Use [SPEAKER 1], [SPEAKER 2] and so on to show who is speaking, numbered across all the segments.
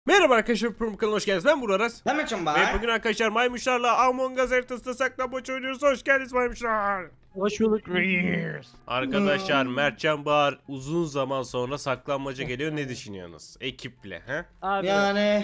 [SPEAKER 1] Merhaba arkadaşlar, Pırmı kanalına hoş geldiniz. Ben Burak Aras.
[SPEAKER 2] Demeçim
[SPEAKER 1] Ve bugün arkadaşlar maymuşlarla Among Us haritasında saklambaç oynuyoruz. Hoş geldiniz maymuşlar.
[SPEAKER 3] Hoş bulduk.
[SPEAKER 1] Arkadaşlar Mertcan Bahar uzun zaman sonra saklambaca geliyor. Ne düşünüyorsunuz? Ekiple he?
[SPEAKER 3] Abi
[SPEAKER 2] Yani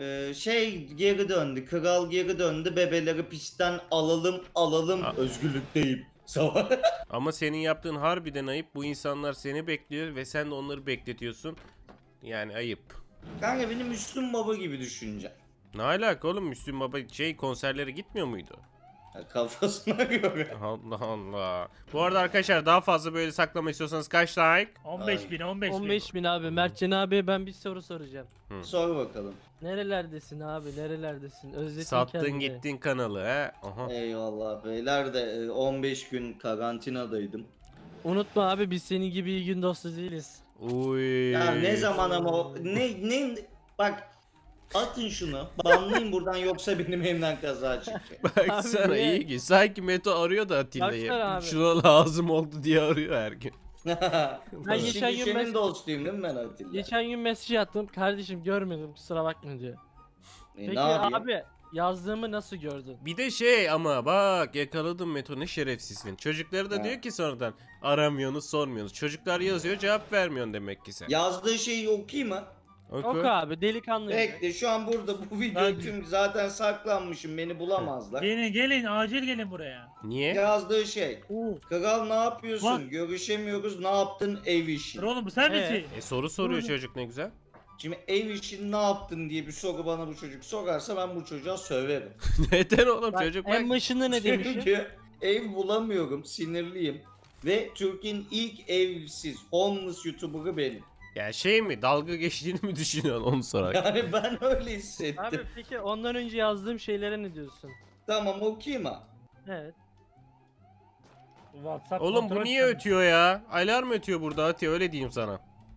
[SPEAKER 2] geri döndü. Kral geri döndü. Bebeleri pistten alalım. Özgürlükteyim. Savaş.
[SPEAKER 1] Ama senin yaptığın harbiden ayıp. Bu insanlar seni bekliyor ve sen de onları bekletiyorsun. Yani ayıp.
[SPEAKER 2] Kanka benim Müslüm Baba gibi düşünce.
[SPEAKER 1] Ne alaka oğlum, Müslüm Baba konserlere gitmiyor muydu?
[SPEAKER 2] Kafasına göre.
[SPEAKER 1] Allah Allah. Bu arada arkadaşlar daha fazla böyle saklama istiyorsanız kaç like?
[SPEAKER 3] 15 bin abi. Mertcan abi ben bir soru soracağım.
[SPEAKER 2] Sor bakalım.
[SPEAKER 3] Nerelerdesin abi? Nerelerdesin? Özledin
[SPEAKER 1] Sattın
[SPEAKER 3] kendini.
[SPEAKER 1] gittin kanalı he? Aha.
[SPEAKER 2] Eyvallah beyler de 15 gün karantinadaydım.
[SPEAKER 3] Unutma abi biz senin gibi iyi gün dostu değiliz.
[SPEAKER 1] Uy.
[SPEAKER 2] Ya ne zaman ama ne bak atın şunu. Banlayın buradan yoksa benim elimden kaza çıkacak.
[SPEAKER 1] Baksana
[SPEAKER 3] Abi niye?
[SPEAKER 1] iyi ki. Sanki Meto arıyor da Atilla'yı.
[SPEAKER 3] Baksana abi.
[SPEAKER 1] Şuna lazım oldu diye arıyor her gün.
[SPEAKER 3] Ben geçen gün
[SPEAKER 2] senin dostuyum değil mi ben Atilla?
[SPEAKER 3] Geçen gün mesaj attım. Kardeşim görmedim kusura bakma diyor. Peki
[SPEAKER 2] ne yapayım?
[SPEAKER 3] abi yazdığımı nasıl gördün?
[SPEAKER 1] Bir de ama bak yakaladım Meto, ne şerefsizsin. Çocukları da
[SPEAKER 2] Ha.
[SPEAKER 1] diyor ki sonradan aramıyorsunuz sormuyorsunuz. Çocuklar yazıyor cevap vermiyorsun demek ki sen.
[SPEAKER 2] Yazdığı şeyi okuyayım mı?
[SPEAKER 1] Oku.
[SPEAKER 3] Oku abi delikanlı.
[SPEAKER 2] Bekle şu an burada bu video
[SPEAKER 4] Ben-
[SPEAKER 2] tüm zaten saklanmışım beni bulamazlar.
[SPEAKER 4] Gelin acil gelin buraya.
[SPEAKER 1] Niye?
[SPEAKER 2] Yazdığı şey. Kral ne yapıyorsun?
[SPEAKER 4] Lan.
[SPEAKER 2] Görüşemiyoruz. Ne yaptın ev işi?
[SPEAKER 4] Dur oğlum bu sen
[SPEAKER 3] Evet.
[SPEAKER 4] misin?
[SPEAKER 1] Soru soruyor çocuk, ne güzel.
[SPEAKER 2] Şimdi ev işini ne yaptın diye bir soru bana bu çocuk sorarsa ben bu çocuğa söverim.
[SPEAKER 1] Neden oğlum
[SPEAKER 3] Bak,
[SPEAKER 1] çocuk
[SPEAKER 3] en
[SPEAKER 1] bak.
[SPEAKER 3] başında ne demişim?
[SPEAKER 2] Çünkü ev bulamıyorum, sinirliyim. Ve Türkiye'nin ilk evsiz, homeless YouTuber'ı benim.
[SPEAKER 1] Ya mi, dalga geçtiğini mi düşünüyorsun onu sorarak?
[SPEAKER 2] Yani ben öyle hissettim.
[SPEAKER 3] Abi peki ondan önce yazdığım şeylere ne diyorsun?
[SPEAKER 2] Tamam okuyayım ha.
[SPEAKER 3] Evet.
[SPEAKER 4] WhatsApp
[SPEAKER 1] Oğlum bu
[SPEAKER 4] kontrol
[SPEAKER 1] niye
[SPEAKER 4] sistemi.
[SPEAKER 1] ötüyor ya? Alarm ötüyor burada Ati, öyle diyeyim sana.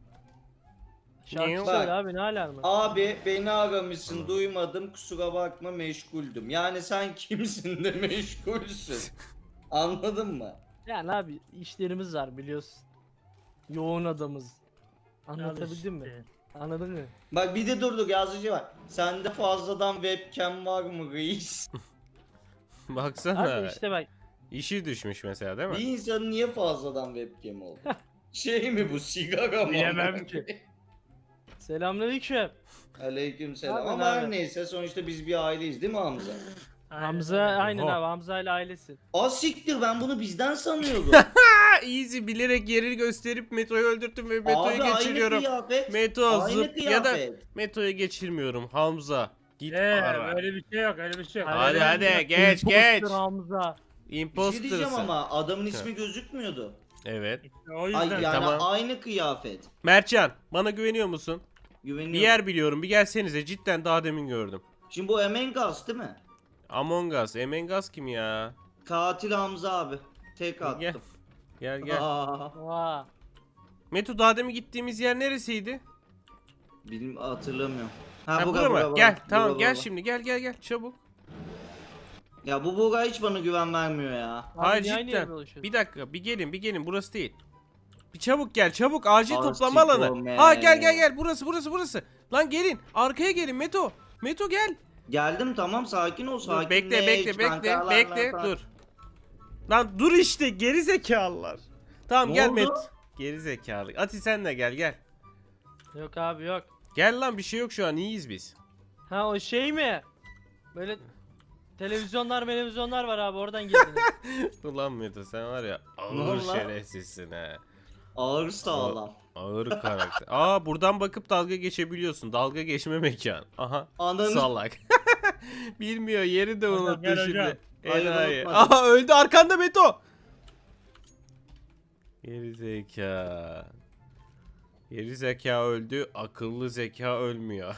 [SPEAKER 3] Şarkı
[SPEAKER 2] Bak.
[SPEAKER 3] söyle abi ne alarmı?
[SPEAKER 2] Abi beni aramışsın duymadım kusura bakma meşguldüm. Yani sen kimsin de meşgulsün. Anladın mı?
[SPEAKER 3] Yani abi işlerimiz var biliyorsun. Yoğun adamız. Anlatabildim mi?
[SPEAKER 4] işte.
[SPEAKER 3] Anladın mı?
[SPEAKER 2] Bak bir de durduk yazıcı var. Sende fazladan webcam var mı reis?
[SPEAKER 1] Baksana.
[SPEAKER 3] Abi işte bak.
[SPEAKER 1] İşi düşmüş mesela değil mi?
[SPEAKER 2] Bir insanın niye fazladan webcam oldu? Şey mi bu sigara mı?
[SPEAKER 4] Bilemem ki.
[SPEAKER 3] Selamünaleyküm.
[SPEAKER 2] Aleykümselam.
[SPEAKER 3] Abi,
[SPEAKER 2] Ama
[SPEAKER 3] abi.
[SPEAKER 2] her neyse sonuçta biz bir aileyiz değil mi Hamza?
[SPEAKER 3] Hamza aynen
[SPEAKER 1] Oha.
[SPEAKER 3] abi Hamza ile ailesi.
[SPEAKER 2] Siktir ben bunu bizden sanıyordum.
[SPEAKER 1] Easy, bilerek yeri gösterip Meto'yu öldürttüm ve Meto'yu
[SPEAKER 2] Abi
[SPEAKER 1] geçiriyorum.
[SPEAKER 2] aynı kıyafet.
[SPEAKER 1] Meto
[SPEAKER 2] Aynı
[SPEAKER 1] zıp ya da
[SPEAKER 2] kıyafet.
[SPEAKER 1] Meto'yu geçirmiyorum Hamza. Git ara.
[SPEAKER 4] Öyle bir şey yok öyle bir şey yok.
[SPEAKER 1] Hadi, hadi, geç,
[SPEAKER 3] Imposter
[SPEAKER 1] geç.
[SPEAKER 3] Hamza.
[SPEAKER 2] Bir şey
[SPEAKER 1] Imposter
[SPEAKER 2] diyeceğim
[SPEAKER 1] sen.
[SPEAKER 2] ama adamın ismi gözükmüyordu.
[SPEAKER 1] Evet.
[SPEAKER 4] İşte o
[SPEAKER 2] Ay
[SPEAKER 4] yüzden.
[SPEAKER 2] yani
[SPEAKER 1] Tamam.
[SPEAKER 2] aynı kıyafet.
[SPEAKER 1] Mertcan, bana güveniyor musun?
[SPEAKER 2] Güveniyorum.
[SPEAKER 1] Bir yer biliyorum. Bir gelsenize. Cidden daha demin gördüm.
[SPEAKER 2] Şimdi bu Among Us değil mi?
[SPEAKER 1] Among Us. Among Us kim ya?
[SPEAKER 2] Katil Hamza abi. Tek attım.
[SPEAKER 1] Gel. Gel gel.
[SPEAKER 3] Vaa.
[SPEAKER 1] Meto, daha demin gittiğimiz yer neresiydi?
[SPEAKER 2] Hatırlamıyorum.
[SPEAKER 1] Ha,
[SPEAKER 2] bura,
[SPEAKER 1] bura mı?
[SPEAKER 2] bura,
[SPEAKER 1] Gel.
[SPEAKER 2] bura,
[SPEAKER 1] Tamam
[SPEAKER 2] bura,
[SPEAKER 1] gel
[SPEAKER 2] bura.
[SPEAKER 1] şimdi. Gel çabuk.
[SPEAKER 2] Ya bu Buğra hiç bana güven vermiyor ya.
[SPEAKER 3] Abi
[SPEAKER 1] Hayır
[SPEAKER 3] niye aynı
[SPEAKER 1] cidden.
[SPEAKER 3] yerde dolaşıyorsun?
[SPEAKER 1] Bir dakika. Bir gelin. Burası değil. Bir çabuk gel. Çabuk. Acil
[SPEAKER 2] Arsiko
[SPEAKER 1] toplama alanı.
[SPEAKER 2] man.
[SPEAKER 1] Ha gel. Burası. Lan gelin. Arkaya gelin Meto. Meto gel.
[SPEAKER 2] Geldim tamam sakin ol
[SPEAKER 1] Dur,
[SPEAKER 2] sakin.
[SPEAKER 1] bekle. Dur. Lan dur işte, geri zekalılar. Tamam
[SPEAKER 2] Ne
[SPEAKER 1] gel
[SPEAKER 2] oldu?
[SPEAKER 1] Met. Geri zekalı. Ati sen de gel.
[SPEAKER 3] Yok abi yok.
[SPEAKER 1] Gel lan, bir şey yok şu an, iyiyiz biz.
[SPEAKER 3] Ha o şey mi? Böyle televizyonlar var abi oradan girdiniz.
[SPEAKER 1] Ulan Meto sen var ya,
[SPEAKER 2] Ne
[SPEAKER 1] ağır
[SPEAKER 2] oldu lan?
[SPEAKER 1] şerefsizsin he.
[SPEAKER 2] Ağır sağlam.
[SPEAKER 1] Ağır karakter. Aa, buradan bakıp dalga geçebiliyorsun. Dalga geçme mekan. Aha.
[SPEAKER 2] Ananı.
[SPEAKER 1] Salak. Bilmiyor, yeri de
[SPEAKER 4] Hocam,
[SPEAKER 1] unuttu
[SPEAKER 4] gel
[SPEAKER 1] şimdi.
[SPEAKER 4] hocam.
[SPEAKER 2] Hayır,
[SPEAKER 1] Enayi.
[SPEAKER 2] unutmadım.
[SPEAKER 1] Aha, öldü arkanda Meto. Geri zeka öldü, akıllı zeka ölmüyor.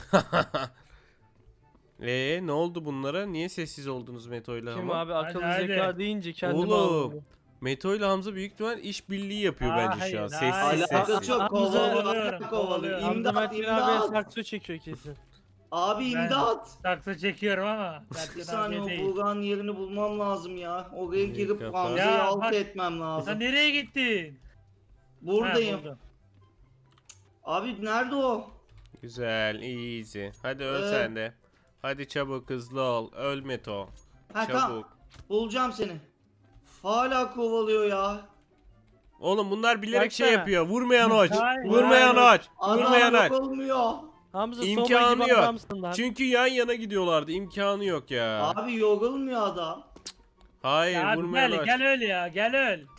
[SPEAKER 1] Ne oldu bunlara? Niye sessiz oldunuz Meto ile
[SPEAKER 3] Kim
[SPEAKER 1] Hamza?
[SPEAKER 3] abi akıllı
[SPEAKER 4] Hadi.
[SPEAKER 3] zeka deyince kendimi
[SPEAKER 1] Oğlum.
[SPEAKER 3] aldım.
[SPEAKER 1] Meto ile Hamza büyük ihtimal işbirliği yapıyor bence şu an.
[SPEAKER 4] Hayır,
[SPEAKER 1] Sessiz
[SPEAKER 2] Alakası
[SPEAKER 1] sessiz.
[SPEAKER 2] yok
[SPEAKER 3] Hamza-
[SPEAKER 2] kovalıyor.
[SPEAKER 4] Kovalıyor.
[SPEAKER 3] Hamza
[SPEAKER 2] İmdat
[SPEAKER 3] Mert'in abi
[SPEAKER 2] imdat.
[SPEAKER 3] sakso çekiyor kesin.
[SPEAKER 2] Abi
[SPEAKER 4] Ben-
[SPEAKER 2] imdat.
[SPEAKER 4] Saksı çekiyorum ama.
[SPEAKER 2] Bir
[SPEAKER 4] Mertcan
[SPEAKER 2] saniye
[SPEAKER 4] abi
[SPEAKER 2] o
[SPEAKER 4] değil.
[SPEAKER 2] Buğra'nın yerini bulmam lazım ya. Oraya girip
[SPEAKER 1] kapat.
[SPEAKER 2] Hamza'yı
[SPEAKER 4] Ya
[SPEAKER 2] alt
[SPEAKER 4] bak-
[SPEAKER 2] etmem
[SPEAKER 4] Sen
[SPEAKER 2] lazım.
[SPEAKER 4] nereye gittin?
[SPEAKER 2] Buradayım.
[SPEAKER 4] Ha, buldum.
[SPEAKER 2] Abi nerede o?
[SPEAKER 1] Güzel, easy. Hadi öl
[SPEAKER 2] Ee?
[SPEAKER 1] sen de. Hadi çabuk hızlı ol. Öl Meto.
[SPEAKER 2] Ha
[SPEAKER 1] Çabuk.
[SPEAKER 2] bulacağım seni. Hala kovalıyor ya.
[SPEAKER 1] Oğlum bunlar bilerek şey
[SPEAKER 3] Baksana.
[SPEAKER 1] yapıyor. Vurmayan aç.
[SPEAKER 4] Hayır.
[SPEAKER 1] Vurmayan aç. Vurmayan
[SPEAKER 2] Adam
[SPEAKER 1] aç.
[SPEAKER 2] yok olmuyor.
[SPEAKER 3] Hamza
[SPEAKER 1] İmkanı
[SPEAKER 3] Soma gibi
[SPEAKER 1] yok.
[SPEAKER 3] adamsın lan.
[SPEAKER 1] Çünkü yan yana gidiyorlardı. İmkanı yok ya.
[SPEAKER 2] Abi yorulmuyor adam.
[SPEAKER 1] Hayır
[SPEAKER 4] Ya abi
[SPEAKER 1] vurmayan
[SPEAKER 4] gel,
[SPEAKER 1] aç.
[SPEAKER 4] gel öl ya, gel öl.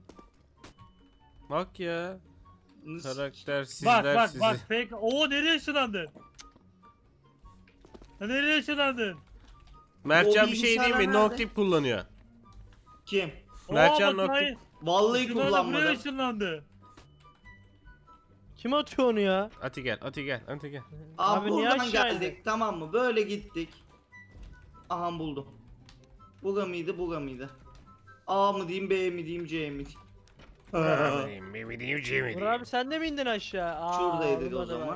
[SPEAKER 1] Bak ya.
[SPEAKER 2] Nasıl?
[SPEAKER 1] Karaktersizler
[SPEAKER 4] Bak
[SPEAKER 1] sizi.
[SPEAKER 4] bak fake. Oo nereye ışınlandın? Nereye ışınlandın?
[SPEAKER 1] Mertcan
[SPEAKER 2] O
[SPEAKER 1] bir şey değil mi?
[SPEAKER 2] bilgisayarlar nerede?
[SPEAKER 1] Noctip kullanıyor.
[SPEAKER 2] Kim?
[SPEAKER 1] Mertcan
[SPEAKER 4] Oo, bak,
[SPEAKER 1] Noctip.
[SPEAKER 4] hayır.
[SPEAKER 2] Vallahi
[SPEAKER 4] Işınlandı, buraya
[SPEAKER 2] kullanmadım.
[SPEAKER 4] ışınlandı.
[SPEAKER 3] Kim atıyor onu ya?
[SPEAKER 1] Ati gel, Ati gel, Ati gel.
[SPEAKER 2] Abi
[SPEAKER 3] Abi niye
[SPEAKER 2] buradan
[SPEAKER 3] aşağı
[SPEAKER 2] geldik tamam mı? Böyle gittik. Aha buldum. Buga mıydı buga mıydı? A mı diyeyim B mi diyeyim C mi diyeyim?
[SPEAKER 3] Uğur abi sen de mi indin aşağı?
[SPEAKER 2] Şuradaydık o
[SPEAKER 3] olmadı
[SPEAKER 2] zaman.
[SPEAKER 3] bak.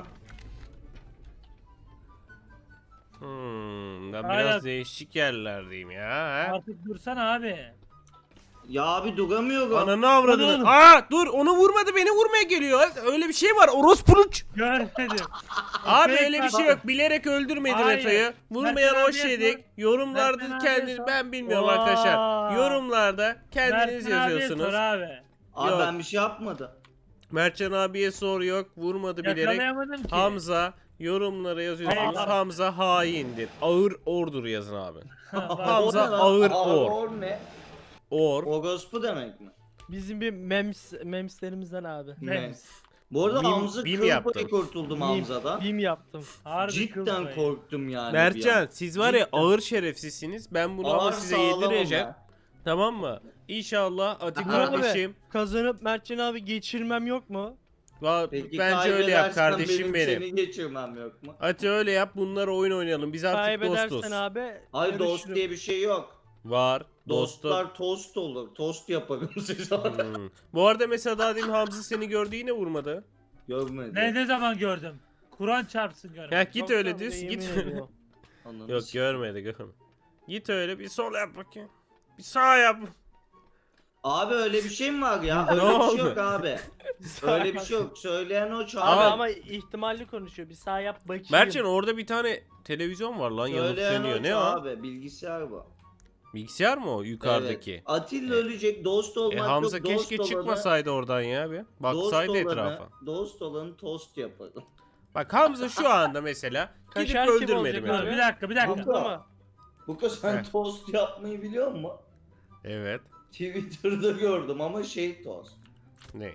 [SPEAKER 1] Ben
[SPEAKER 4] Aynen.
[SPEAKER 1] biraz değişik yerlerdeyim ya. Ha?
[SPEAKER 4] Artık dursana abi.
[SPEAKER 2] Ya abi duramıyorum.
[SPEAKER 1] Ananı
[SPEAKER 4] Hadi
[SPEAKER 1] avradını.
[SPEAKER 4] oğlum.
[SPEAKER 1] Dur onu vurmadı beni vurmaya geliyor. Öyle bir şey var orospunuç.
[SPEAKER 4] Görmedim.
[SPEAKER 1] Abi
[SPEAKER 4] Fake
[SPEAKER 1] öyle bir
[SPEAKER 4] var.
[SPEAKER 1] şey yok. Bilerek öldürmedi
[SPEAKER 4] Hayır.
[SPEAKER 1] Meto'yu. Vurmayan
[SPEAKER 4] Mertcan
[SPEAKER 1] hoş
[SPEAKER 4] abiye
[SPEAKER 1] yedik.
[SPEAKER 4] sor.
[SPEAKER 1] Yorumlarda
[SPEAKER 4] Mertcan
[SPEAKER 1] kendiniz
[SPEAKER 4] abiye sor.
[SPEAKER 1] ben bilmiyorum
[SPEAKER 3] Vay.
[SPEAKER 1] arkadaşlar. Yorumlarda kendiniz
[SPEAKER 4] Mertcan abiye
[SPEAKER 1] yazıyorsunuz.
[SPEAKER 4] sor abi.
[SPEAKER 2] Abi
[SPEAKER 1] Yok.
[SPEAKER 2] ben bir şey yapmadım.
[SPEAKER 1] Mertcan abiye sor yok. Vurmadı bilerek.
[SPEAKER 4] Yakalayamadım ki.
[SPEAKER 1] Hamza yorumlara yazıyorsunuz.
[SPEAKER 4] Hayır.
[SPEAKER 1] Hamza haindir. Ağır ordur yazın abi.
[SPEAKER 4] Bak,
[SPEAKER 1] Hamza
[SPEAKER 2] O ne lan?
[SPEAKER 1] ağır
[SPEAKER 2] Ağır
[SPEAKER 1] or.
[SPEAKER 2] ne?
[SPEAKER 1] Or.
[SPEAKER 2] Orospu demek mi?
[SPEAKER 3] Bizim bir memslerimizden abi.
[SPEAKER 4] Mems.
[SPEAKER 2] Bu arada
[SPEAKER 1] Bim-
[SPEAKER 2] Hamza
[SPEAKER 1] bim
[SPEAKER 2] kıl
[SPEAKER 1] yaptım.
[SPEAKER 2] payı kurtuldum Hamza'dan.
[SPEAKER 3] Bim yaptım.
[SPEAKER 4] Harbi kıl
[SPEAKER 2] Cidden
[SPEAKER 4] payı.
[SPEAKER 2] korktum yani. bir
[SPEAKER 1] Mertcan
[SPEAKER 2] an.
[SPEAKER 1] siz var ya
[SPEAKER 2] Cidden.
[SPEAKER 1] ağır şerefsizsiniz. Ben bunu ama
[SPEAKER 2] Ağır
[SPEAKER 1] size
[SPEAKER 2] sağlamım
[SPEAKER 1] yedireceğim.
[SPEAKER 2] ben.
[SPEAKER 1] Tamam mı? İnşallah Ati
[SPEAKER 2] Aha.
[SPEAKER 1] kardeşim.
[SPEAKER 3] Kazanıp Mertcan abi geçirmem yok mu?
[SPEAKER 2] Peki
[SPEAKER 1] Bence öyle yap
[SPEAKER 2] kaybedersen
[SPEAKER 1] kardeşim benim.
[SPEAKER 2] Seni geçirmem yok mu?
[SPEAKER 1] Ati öyle yap. Bunlar oyun oynayalım. Biz artık dostuz.
[SPEAKER 3] Kaybedersen abi.
[SPEAKER 2] Hayır dost
[SPEAKER 3] görüşürüm.
[SPEAKER 2] diye bir şey yok.
[SPEAKER 1] Var. Dostlar.
[SPEAKER 2] Dostlar tost olur. Tost yaparım siz orada.
[SPEAKER 1] Bu arada mesela daha demin Hamza seni gördü yine vurmadı.
[SPEAKER 2] Görmedi.
[SPEAKER 4] Ne zaman gördüm? Kur'an çarpsın görmedim.
[SPEAKER 1] Ya git
[SPEAKER 3] Yok
[SPEAKER 1] öyle
[SPEAKER 3] abi,
[SPEAKER 1] diyorsun
[SPEAKER 3] yemin
[SPEAKER 1] git.
[SPEAKER 3] ediyorum.
[SPEAKER 2] Ananı
[SPEAKER 1] Yok
[SPEAKER 2] sikeyim.
[SPEAKER 1] görmedi. Git öyle bir sol yap bakayım. Bir sağ yap.
[SPEAKER 2] Abi öyle bir şey mi var ya?
[SPEAKER 1] Ne
[SPEAKER 2] Öyle bir
[SPEAKER 1] oldu?
[SPEAKER 2] şey yok abi. Öyle bir şey yok. Söyleyen o
[SPEAKER 3] Abi
[SPEAKER 2] çağır.
[SPEAKER 3] ama ihtimalli konuşuyor. Bir sağ yap bakayım.
[SPEAKER 1] Mertcan orada bir tane televizyon var lan yanıp
[SPEAKER 2] Söyleyen
[SPEAKER 1] sönüyor.
[SPEAKER 2] o
[SPEAKER 1] Ne o?
[SPEAKER 2] abi. Bilgisayar bu.
[SPEAKER 1] Bilgisayar mı o yukarıdaki?
[SPEAKER 2] Evet. Atilla ölecek. Dost olmak
[SPEAKER 1] Hamza
[SPEAKER 2] yok. Dost
[SPEAKER 1] keşke
[SPEAKER 2] olanı-
[SPEAKER 1] çıkmasaydı oradan ya bir. Baksaydı
[SPEAKER 2] dost
[SPEAKER 1] etrafa.
[SPEAKER 2] olanı, dost olanı tost yaparım.
[SPEAKER 1] Bak Hamza şu anda mesela gidip
[SPEAKER 3] Kaşar kim
[SPEAKER 1] öldürmedi
[SPEAKER 3] olacak
[SPEAKER 1] beni.
[SPEAKER 3] abi?
[SPEAKER 4] Bir dakika bir dakika.
[SPEAKER 3] Hamza mı?
[SPEAKER 2] Bu kız sen
[SPEAKER 1] Heh.
[SPEAKER 2] tost yapmayı biliyor musun?
[SPEAKER 1] Evet.
[SPEAKER 2] Twitter'da gördüm ama şey tost.
[SPEAKER 1] Ne?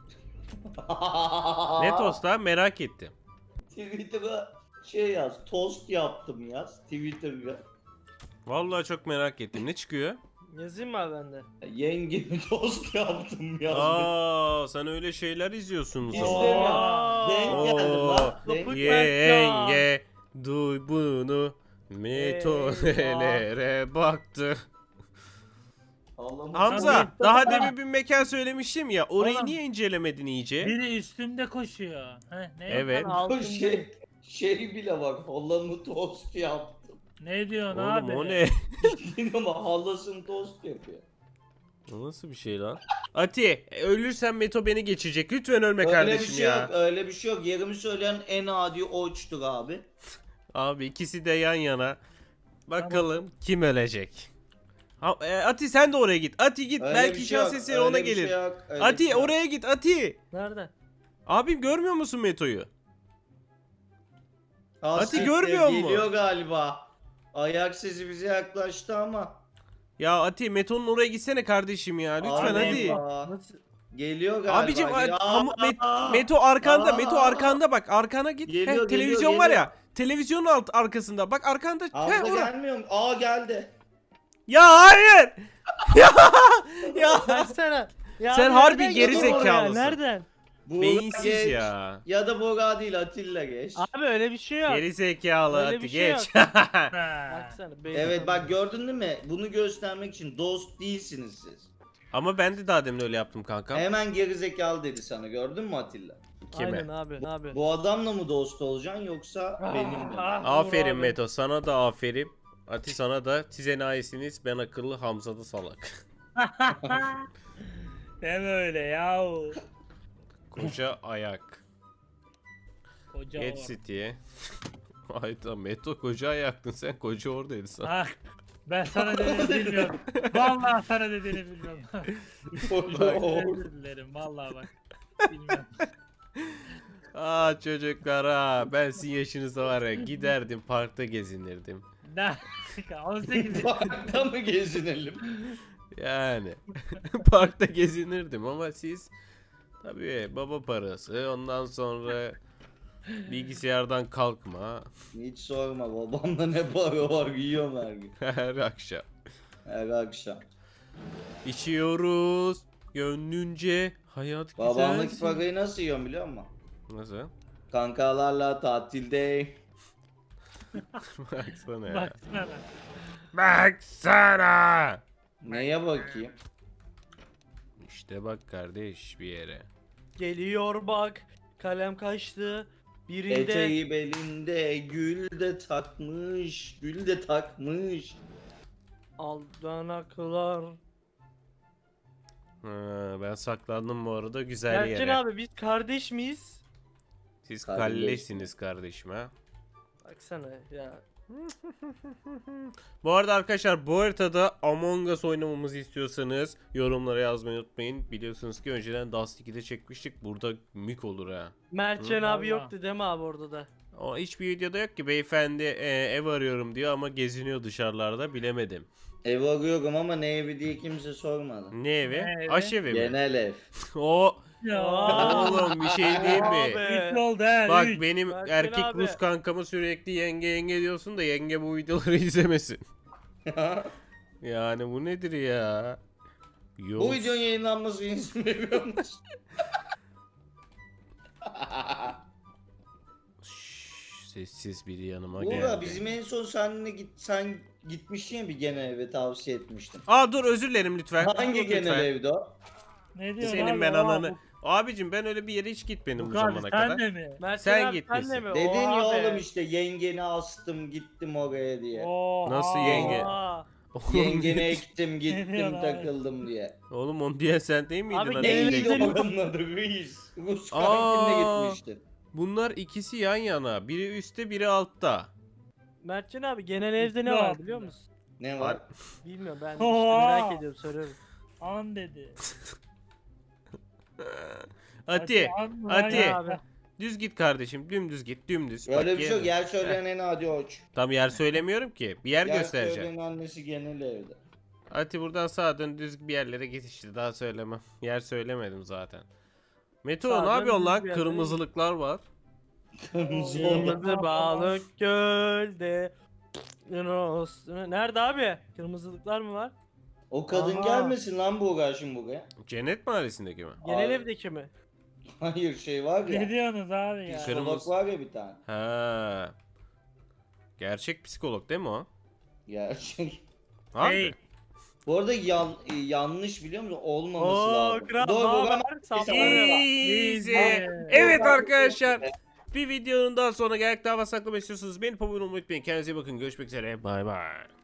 [SPEAKER 1] Ne tost lan merak ettim.
[SPEAKER 2] Twitter'a şey yaz. Tost yaptım yaz. Twitter'da.
[SPEAKER 1] Vallahi çok merak ettim. Ne çıkıyor?
[SPEAKER 3] Yazayım mı abi ben de?
[SPEAKER 2] Yengemi tost yaptım yaz.
[SPEAKER 1] Aa, sen öyle şeyler izliyorsun o zaman.
[SPEAKER 2] İstemiyorum. Denk geldim lan.
[SPEAKER 3] Oo.
[SPEAKER 2] Denk-
[SPEAKER 1] Yenge duy bunu. Meto
[SPEAKER 3] Eyvah.
[SPEAKER 1] nelere baktı.
[SPEAKER 2] Allah'ım.
[SPEAKER 1] Hamza daha demin bir mekan söylemiştim ya. Orayı
[SPEAKER 4] Oğlum.
[SPEAKER 1] niye incelemedin iyice?
[SPEAKER 4] Biri üstünde koşuyor. Heh, ne?
[SPEAKER 1] Evet.
[SPEAKER 3] Ben
[SPEAKER 2] Bu
[SPEAKER 3] altın
[SPEAKER 2] şey bile bak. Halamı tost yaptım.
[SPEAKER 4] Ne diyorsun
[SPEAKER 1] Oğlum
[SPEAKER 4] abi?
[SPEAKER 1] o ne?
[SPEAKER 2] Ama halasını tost yapıyor.
[SPEAKER 1] O nasıl bir şey lan? Ati ölürsen Meto beni geçecek. Lütfen ölme
[SPEAKER 2] Öyle bir
[SPEAKER 1] kardeşim
[SPEAKER 2] şey
[SPEAKER 1] ya.
[SPEAKER 2] yok. Öyle bir şey yok. Yerimi söyleyen en adi oçtur abi.
[SPEAKER 1] Abi ikisi de yan yana. Bakalım kim ölecek. Ati sen de oraya git. Ati git.
[SPEAKER 2] Öyle
[SPEAKER 1] Belki
[SPEAKER 2] bir şey
[SPEAKER 1] şans
[SPEAKER 2] yok,
[SPEAKER 1] eseri
[SPEAKER 2] öyle
[SPEAKER 1] ona
[SPEAKER 2] bir şey
[SPEAKER 1] gelir.
[SPEAKER 2] yok, öyle bir
[SPEAKER 1] Ati
[SPEAKER 2] şey yok.
[SPEAKER 1] oraya git Ati.
[SPEAKER 3] Nerede?
[SPEAKER 1] Abim görmüyor musun Meto'yu?
[SPEAKER 2] Hasretler
[SPEAKER 1] görmüyor mu?
[SPEAKER 2] Geliyor galiba. Ayak sesi bize yaklaştı ama.
[SPEAKER 1] Ya Ati Meto'nun oraya gitsene kardeşim ya. Lütfen
[SPEAKER 2] Abi,
[SPEAKER 1] hadi.
[SPEAKER 3] Nasıl?
[SPEAKER 2] Geliyor galiba.
[SPEAKER 1] Abicim
[SPEAKER 2] Ya.
[SPEAKER 1] Meto arkanda.
[SPEAKER 2] Aa.
[SPEAKER 1] Meto arkanda bak. Arkana git.
[SPEAKER 2] Geliyor,
[SPEAKER 1] televizyon
[SPEAKER 2] geliyor,
[SPEAKER 1] var
[SPEAKER 2] geliyor.
[SPEAKER 1] ya. Televizyonun arkasında. Bak arkanda.
[SPEAKER 2] Hamza
[SPEAKER 1] ora.
[SPEAKER 2] gelmiyor mu? Aa geldi.
[SPEAKER 1] Ya hayır. ya.
[SPEAKER 3] Versene. Ya
[SPEAKER 1] Sen
[SPEAKER 3] abi
[SPEAKER 1] harbi
[SPEAKER 3] nereden
[SPEAKER 1] geri
[SPEAKER 3] geliyor oraya?
[SPEAKER 1] zekalısın.
[SPEAKER 3] Nereden?
[SPEAKER 2] Buğra
[SPEAKER 1] Beyinsiz
[SPEAKER 2] geç.
[SPEAKER 1] ya.
[SPEAKER 2] Ya da Buğra değil Atilla geç.
[SPEAKER 3] Abi öyle bir şey yok.
[SPEAKER 1] Geri zekalı
[SPEAKER 3] Öyle
[SPEAKER 1] hadi
[SPEAKER 3] bir şey
[SPEAKER 1] geç.
[SPEAKER 4] Ha.
[SPEAKER 3] Baksana. beyaz
[SPEAKER 2] Evet
[SPEAKER 3] adam.
[SPEAKER 2] bak gördün değil mi? Bunu göstermek için dost değilsiniz siz.
[SPEAKER 1] Ama ben de daha demin öyle yaptım kanka.
[SPEAKER 2] Hemen gerizekalı dedi sana gördün mü Atilla?
[SPEAKER 1] Kime?
[SPEAKER 3] Aynen abi. Abi.
[SPEAKER 2] Bu adamla mı dost olacaksın yoksa benimle mi?
[SPEAKER 1] Aferin
[SPEAKER 3] abi.
[SPEAKER 1] Meto sana da aferin. Ati sana da siz enayisiniz ben akıllı Hamza da salak.
[SPEAKER 4] Deme öyle yahu.
[SPEAKER 1] Koca ayak.
[SPEAKER 4] Koca
[SPEAKER 1] Geç
[SPEAKER 4] o.
[SPEAKER 1] City'ye. Hayda Meto koca yaktın sen koca oradaydın sen.
[SPEAKER 4] Ha, ben sana dediğini bilmiyorum. Vallahi sana dediğini bilmiyorum. Bak, özür dilerim vallahi bak. Bilmiyorum.
[SPEAKER 1] Aa çocuklar ha ben sizin yaşınızda var ya giderdim parkta gezinirdim.
[SPEAKER 4] Ne? 18
[SPEAKER 2] Parkta mı gezinelim?
[SPEAKER 1] Yani parkta gezinirdim ama siz tabii baba parası ondan sonra bilgisayardan kalkma
[SPEAKER 2] Hiç sorma, babamda ne para var, yiyorum her gün.
[SPEAKER 1] her akşam.
[SPEAKER 2] Her akşam.
[SPEAKER 1] İçiyoruz gönlünce hayat
[SPEAKER 2] Babamdaki
[SPEAKER 1] güzelsin.
[SPEAKER 2] parayı nasıl yiyorum biliyor musun?
[SPEAKER 1] Nasıl?
[SPEAKER 2] Kankalarla tatilde.
[SPEAKER 1] Baksana ya.
[SPEAKER 4] baksana.
[SPEAKER 1] Baksana.
[SPEAKER 2] Neye bakayım?
[SPEAKER 1] İşte bak kardeş bir yere.
[SPEAKER 3] Geliyor bak. Kalem kaçtı. Birinde
[SPEAKER 2] Eteği belinde gül de takmış, gül de takmış.
[SPEAKER 3] aldanaklar.
[SPEAKER 1] Ha, ben saklandım bu arada güzel
[SPEAKER 3] Erken
[SPEAKER 1] yere.
[SPEAKER 3] abi biz kardeş miyiz?
[SPEAKER 1] Siz
[SPEAKER 2] Kardeş.
[SPEAKER 1] kallesiniz kardeşim ha.
[SPEAKER 3] Baksana ya.
[SPEAKER 1] Bu arada arkadaşlar bu haritada Among Us oynamamızı istiyorsanız yorumlara yazmayı unutmayın. Biliyorsunuz ki önceden Dust 2'de çekmiştik. Burada mük olur ha.
[SPEAKER 3] Mertcan
[SPEAKER 4] Hı.
[SPEAKER 3] abi
[SPEAKER 4] Vallahi.
[SPEAKER 3] yoktu değil mi abi orada da?
[SPEAKER 1] O hiçbir videoda yok ki beyefendi ev arıyorum diyor ama geziniyor dışarılarda bilemedim.
[SPEAKER 2] Ev arıyorum ama ne evi diye kimse sormadı.
[SPEAKER 1] Ne evi?
[SPEAKER 4] Ne evi?
[SPEAKER 1] Aşevi mi?
[SPEAKER 2] Genel ev.
[SPEAKER 1] O
[SPEAKER 4] Ya.
[SPEAKER 1] oğlum bir şey değil mi?
[SPEAKER 3] Abi.
[SPEAKER 4] 3 oldu he.
[SPEAKER 1] Bak
[SPEAKER 4] üç.
[SPEAKER 1] benim
[SPEAKER 3] Berkin
[SPEAKER 1] erkek
[SPEAKER 3] abi.
[SPEAKER 1] Rus kankama sürekli yenge yenge diyorsun da yenge bu videoları izlemesin. Yani bu nedir ya?
[SPEAKER 2] Bu videonun yayınlanması izin veriyor musun?
[SPEAKER 1] Şşş, sessiz biri yanıma
[SPEAKER 2] Buğra
[SPEAKER 1] geldi.
[SPEAKER 2] bizim en son sen gitmiştin ya bir genel eve tavsiye etmiştin.
[SPEAKER 1] Aa dur özür dilerim lütfen.
[SPEAKER 2] Hangi
[SPEAKER 1] Dur
[SPEAKER 2] genel
[SPEAKER 1] lütfen.
[SPEAKER 2] evde o?
[SPEAKER 4] Ne diyorsun
[SPEAKER 1] Senin
[SPEAKER 4] abi?
[SPEAKER 1] ben
[SPEAKER 4] Aa,
[SPEAKER 1] ananı. Abicim ben öyle bir yere hiç gitmedim bu
[SPEAKER 4] Bu abi
[SPEAKER 1] zamana
[SPEAKER 4] sen
[SPEAKER 1] kadar.
[SPEAKER 4] de mi?
[SPEAKER 3] Mertcan
[SPEAKER 1] Sen
[SPEAKER 3] abi
[SPEAKER 1] gitmişsin.
[SPEAKER 3] sen de mi?
[SPEAKER 2] Dedin ya
[SPEAKER 3] Oha be.
[SPEAKER 2] oğlum işte yengeni astım gittim oraya diye.
[SPEAKER 4] Oha.
[SPEAKER 1] Nasıl yenge?
[SPEAKER 3] Oha.
[SPEAKER 2] Yengene ektim
[SPEAKER 4] Ne
[SPEAKER 2] gittim
[SPEAKER 4] diyorsun abi?
[SPEAKER 2] takıldım diye.
[SPEAKER 1] Oğlum onu diyen sen değil miydin?
[SPEAKER 3] Abi
[SPEAKER 1] Hani
[SPEAKER 3] genel
[SPEAKER 1] yenge-
[SPEAKER 3] evde-
[SPEAKER 2] Neydi oranın adı Reis? Rus
[SPEAKER 1] Aa.
[SPEAKER 2] kantinle gitmiştin.
[SPEAKER 1] Bunlar ikisi yan yana. Biri üstte biri altta.
[SPEAKER 3] Mertcan abi genel evde ne
[SPEAKER 4] Ne
[SPEAKER 3] var
[SPEAKER 4] yaptın
[SPEAKER 3] biliyor
[SPEAKER 4] ya?
[SPEAKER 3] musun?
[SPEAKER 2] Ne var?
[SPEAKER 3] Bilmiyorum ben işte
[SPEAKER 4] Oha.
[SPEAKER 3] merak ediyorum soruyorum.
[SPEAKER 4] An dedi.
[SPEAKER 1] Ati.
[SPEAKER 4] An mı
[SPEAKER 1] Ati.
[SPEAKER 4] lan ya?
[SPEAKER 3] Abi.
[SPEAKER 1] Düz git kardeşim. Dümdüz git. Dümdüz.
[SPEAKER 2] Öyle
[SPEAKER 1] Bak,
[SPEAKER 2] bir şey yok. Yer söyleyen en adi oç.
[SPEAKER 1] Tam yer söylemiyorum ki. Bir yer
[SPEAKER 2] Yer
[SPEAKER 1] göstereceğim.
[SPEAKER 2] söyleyen annesi genel evde.
[SPEAKER 1] Ati buradan sağa dön düz bir yerlere git işte. Daha söylemem. Yer söylemedim zaten. Meto
[SPEAKER 3] Sağa
[SPEAKER 1] ne
[SPEAKER 3] dön,
[SPEAKER 1] yapıyorsun
[SPEAKER 3] düz
[SPEAKER 1] lan?
[SPEAKER 3] bir yerlere
[SPEAKER 1] Kırmızılıklar var.
[SPEAKER 2] Kırmızı olan.
[SPEAKER 3] Kırmızı balık gölde. Nerede abi? Kırmızılıklar mı var?
[SPEAKER 2] O kadın
[SPEAKER 4] Aha.
[SPEAKER 2] gelmesin lan bu şimdi buraya.
[SPEAKER 1] Cennet mahallesindeki mi?
[SPEAKER 3] Genel
[SPEAKER 2] Abi.
[SPEAKER 3] evdeki mi?
[SPEAKER 2] Hayır şey var
[SPEAKER 4] Ne
[SPEAKER 2] ya.
[SPEAKER 4] diyorsunuz abi ya?
[SPEAKER 1] Kırmızı-
[SPEAKER 2] Psikolog var ya bir tane.
[SPEAKER 1] Ha. Gerçek psikolog değil mi o?
[SPEAKER 2] Gerçek.
[SPEAKER 1] Abi.
[SPEAKER 4] Hey.
[SPEAKER 2] Bu arada yanlış biliyor musun? Olmaması
[SPEAKER 3] Oo
[SPEAKER 2] lazım.
[SPEAKER 3] kral
[SPEAKER 2] Doğru,
[SPEAKER 3] ne
[SPEAKER 2] Buğra.
[SPEAKER 3] haber? Sapları.
[SPEAKER 1] Easy.
[SPEAKER 4] Easy.
[SPEAKER 1] Evet arkadaşlar. Bir videonun daha sonra geldik. Daha fazla saklamak istiyorsanız beni abone olmayı unutmayın. Kendinize iyi bakın. Görüşmek üzere. Bay bay.